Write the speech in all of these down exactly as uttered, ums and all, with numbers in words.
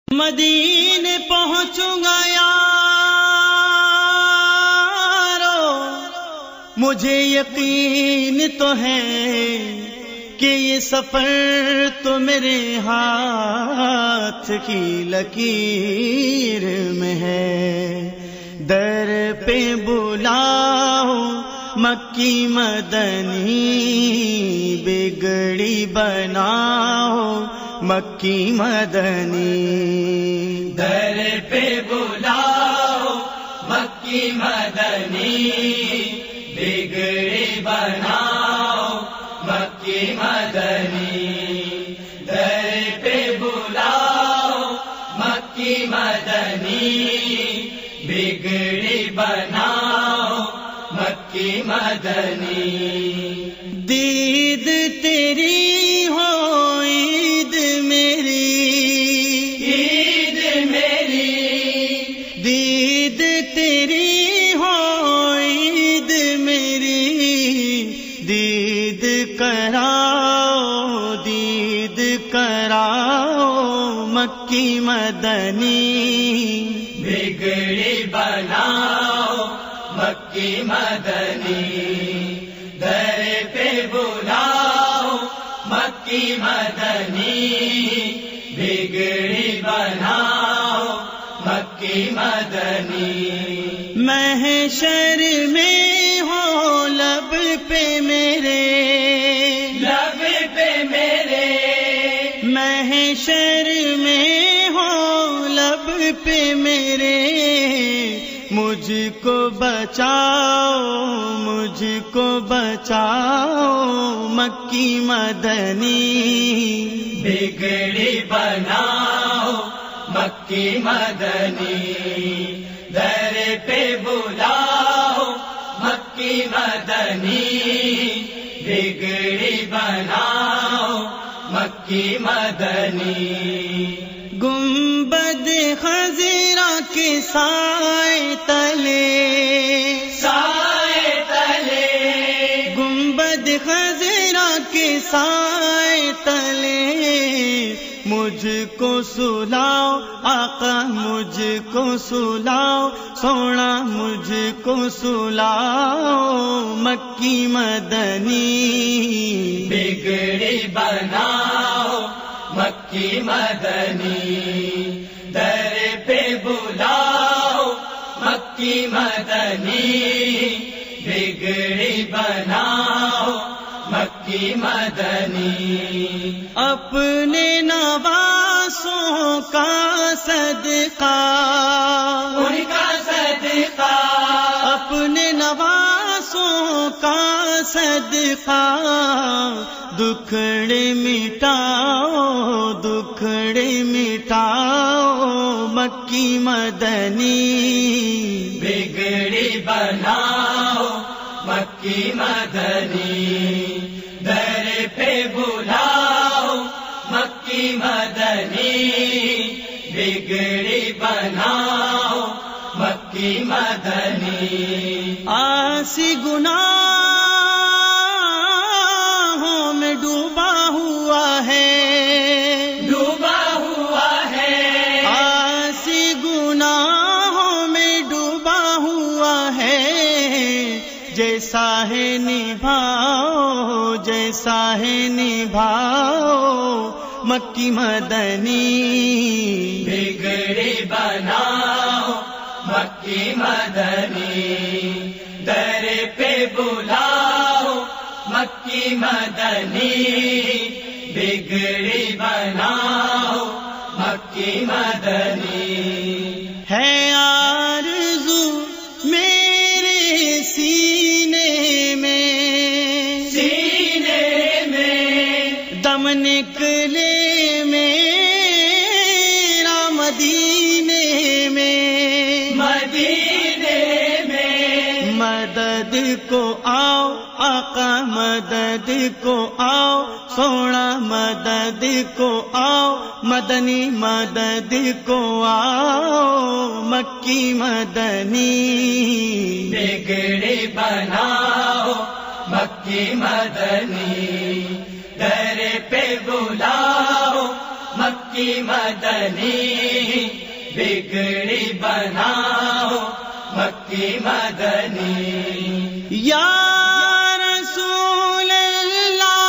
مدینے پہنچوں گا یارو، مجھے یقین تو ہے کہ یہ سفر تو میرے ہاتھ کی لکیر میں ہے۔ در پہ بلاؤ مکی مدنی، بگڑی بناؤ مکی مدنی۔ در پہ بلاؤ مکی مدنی، بگڑی بناؤ مکی مدنی۔ در پہ بلاؤ مکی مدنی، بگڑی بناؤ مکی مدنی۔ دید تیری ہو عید میری، عید میری، دید تیری ہو عید میری، دید کراؤ دید کراؤ مکی مدنی۔ بگڑی بناؤ مکی مدنی، در پہ بلاؤ مکی مدنی، بگڑی بناؤ مکی مدنی۔ محشر میں ہو لب پہ میرے، لب پہ میرے، محشر میں ہو لب پہ میرے، مجھ کو بچاؤ مجھ کو بچاؤ مکی مدنی۔ بگڑی بناؤ مکی مدنی، در پہ بلاؤ مکی مدنی، بگڑی بناؤ مکی مدنی۔ گنبد خضرا کے سائے تلے، سائے تلے، گنبد خضرا کے سائے تلے، مجھ کو سلاؤ آقا مجھ کو سلاؤ، سونا مجھ کو سلاؤ مکی مدنی۔ بگڑی بناؤ مکی مدنی، در پہ بلاؤ مکی مدنی، بگڑی بناؤ مکی مدنی۔ اپنے نواسوں کا صدقہ، ان کا صدقہ، اپنے نواسوں کا صدقہ، دکھڑے مٹاؤ دکھڑے مٹاؤ مکی مدنی۔ بگڑی بناؤ مکی مدنی، در پہ بلاؤ مکی مدنی، بگڑی بناؤ مکی مدنی۔ آسی گناہوں میں ڈوبا ہوا ہے، ڈوبا ہوا ہے، آسی گناہوں میں ڈوبا ہوا ہے، جیسا ہے نبھاؤ جیسا ہے نبھاؤ مکی مدنی۔ بگڑی بناؤ مکی مدنی، در پہ بلاؤ مکی مدنی، بگڑی بناؤ مکی مدنی۔ ہے آرزو میرے سینے میں، سینے میں دم نکلے میرا مدینے میں، مدینے میں مدد کو آؤ آقا مدد کو آؤ، سونا مدد کو آؤ، مدنی مدد کو آؤ مکی مدنی۔ بگڑی بناؤ مکی مدنی، در پہ بلاؤ مکی مکی مدنی بگڑی بناؤ مکی مدنی یا رسول اللہ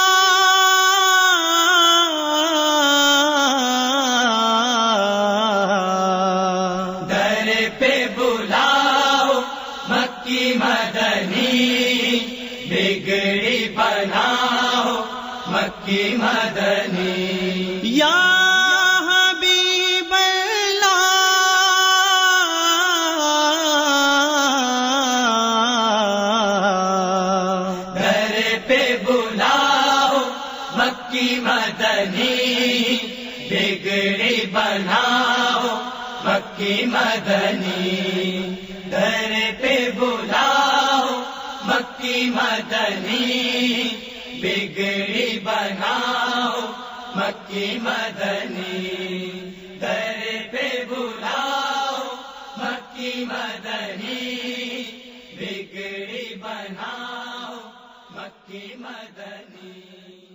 در پہ بلاؤ مکی مدنی بگڑی بناؤ مکی مدنی یا حبیب اللہ در پہ بلاؤ مکی مدنی بگڑی بناؤ مکی مدنی در پہ بلاؤ مکی مدنی بگڑی بناؤ مکی مدنی در پہ بلاؤ مکی مدنی بگڑی بناؤ مکی مدنی